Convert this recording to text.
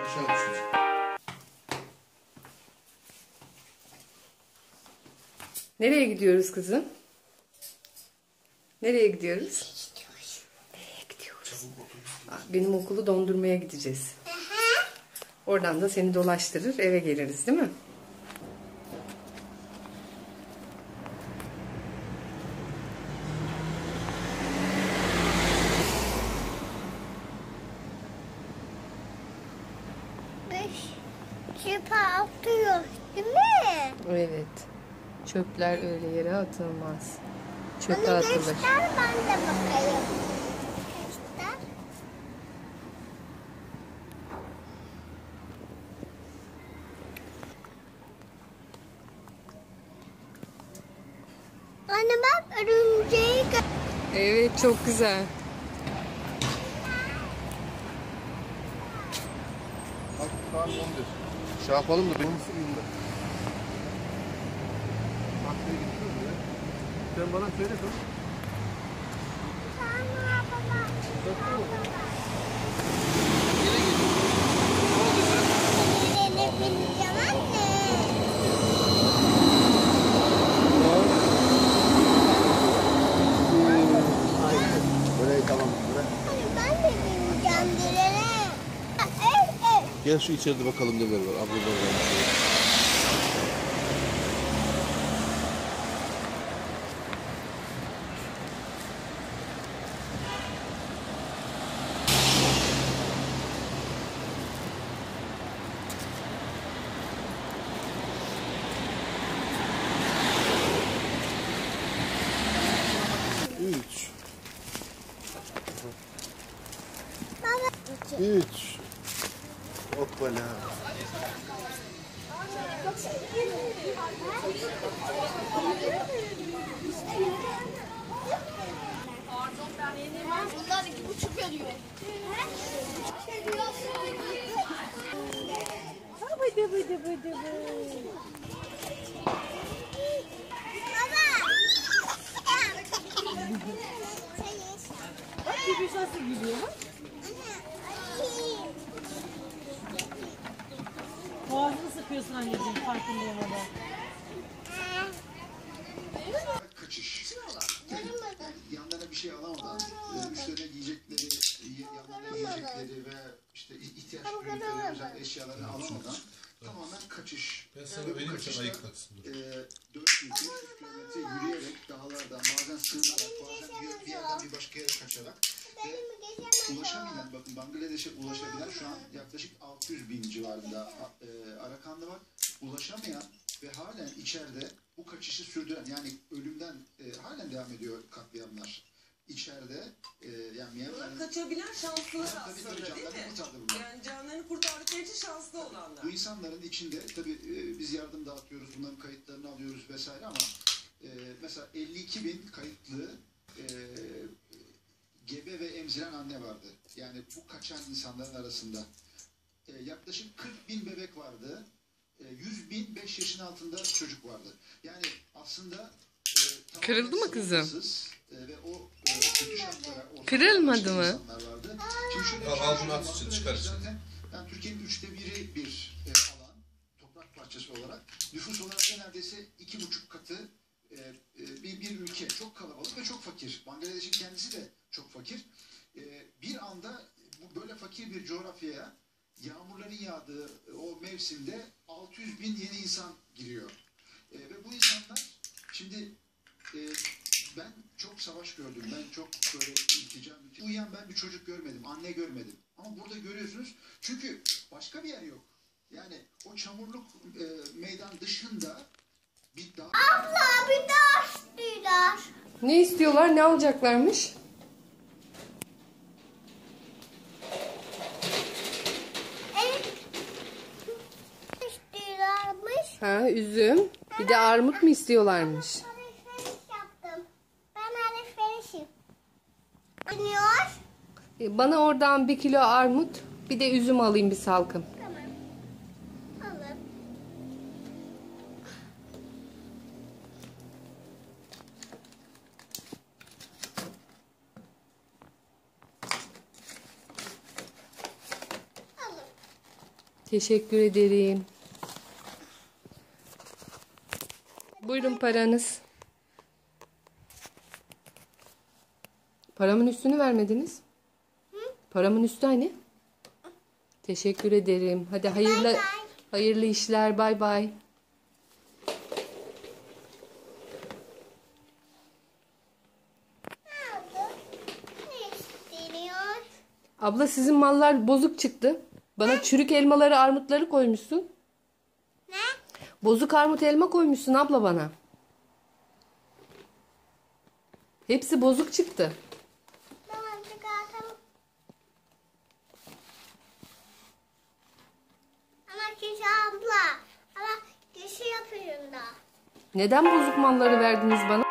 aşağı düşecek. Nereye gidiyoruz kızım? Nereye gidiyoruz? Nereye gidiyoruz? Benim okulu dondurmaya gideceğiz. Oradan da seni dolaştırır, eve geliriz, değil mi? Çöpe atıyor, değil mi? Evet. Çöpler öyle yere atılmaz. Çöpe Bana atılır. göster, ben de bakayım. Göster. Anne bak örümceği Evet, çok güzel. Bak saat 11. Şey yapalım da benim suyum da. Taksiye gidiyoruz ya. Sen bana söyle kız. Tamam baba. Nereye bineceğim anne? Burayı tamam. Buraya. Ben de bineceğim direne. Evet. Gel şu içeride bakalım neler var. Abla var. Üç. Baba. 3. Hoppala. Bunlar 2,5 ediyor. Bıdı bıdı bıdı bıdı. Bak gibi nasıl gidiyor bak. Boğazını sıkıyorsun anneciğim farkında olmadan. Kaçış. Yanlarına bir şey alamadan, üstlerine giyecekleri, yanlarına giyecekleri ve işte ihtiyaç duydukları özel eşyalarını alamadan tamamen kaçış. Ben sana vereyim sen ayıklarsın. 400-500 kilometre yürüyerek dağlardan, bazen sığınarak, bazen bir yerden bir başka yere kaçarak ve ulaşabilen, bakın Bangladeş'e ulaşabilen şu an yaklaşık 600 bin civarında Arakanlı var. Ulaşamayan ve halen içeride bu kaçışı sürdüren, yani ölümden halen devam ediyor katliamlar. İçeride yani Myanmar'ın... Kaçabilen şanslılar Tabii, aslında değil canlarını mi? kurtardı bunlar. Yani canlarını kurtardıkları için şanslı olanlar. Bu insanların içinde tabii biz yardım dağıtıyoruz, bunların kayıtlarını alıyoruz vesaire ama mesela 52 bin kayıtlı gebe ve emziren anne vardı. Yani bu kaçan insanların arasında. Yaklaşık 40 bin bebek vardı. 100 bin 5 yaşın altında çocuk vardı. Yani aslında Kırıldı mı kızım? Ve o kötü şartlara Kırılmadı mı? insanlar vardı. Şimdi şöyle bir Al, şey bunu at için, çıkar için. zaten yani Türkiye'nin 1/3 bir alan, toprak parçası olarak. Nüfus olarak da neredeyse 2,5 katı bir ülke. Çok kalabalık ve çok fakir. Bangladeş'in kendisi de çok fakir. Bir anda bu böyle fakir bir coğrafyaya yağmurların yağdığı o mevsimde 600 bin yeni insan giriyor. Ve bu insanlar şimdi ben çok savaş gördüm. Ben çok böyle iltica, uyuyan ben bir çocuk görmedim. Anne görmedim. Ama burada görüyorsunuz. Çünkü başka bir yer yok. Yani o çamurluk meydan dışında bir dağ... Abla bir daha istiyorlar. Ne istiyorlar? Ne alacaklarmış? Evet. İstiyorlarmış. Ha, üzüm. Bir de armut mu istiyorlarmış? Alışveriş yaptım. Ben alışverişim. Biniyor. Bana oradan 1 kilo armut, bir de üzüm alayım bir salkım. Tamam. Alın. Alın. Teşekkür ederim. Buyurun paranız. Paramın üstünü vermediniz. Paramın üstü hani? Teşekkür ederim. Hadi hayırlı işler. Bay bay. Ne oldu? Ne isteniyor? Abla sizin mallar bozuk çıktı. Bana çürük elmaları, armutları koymuşsun. Ne? Bozuk armut elma koymuşsun abla bana. Hepsi bozuk çıktı. Tamam çıkartalım. Ama kişi abla. Ama kişi yapıyor da. Neden bozuk malları verdiniz bana?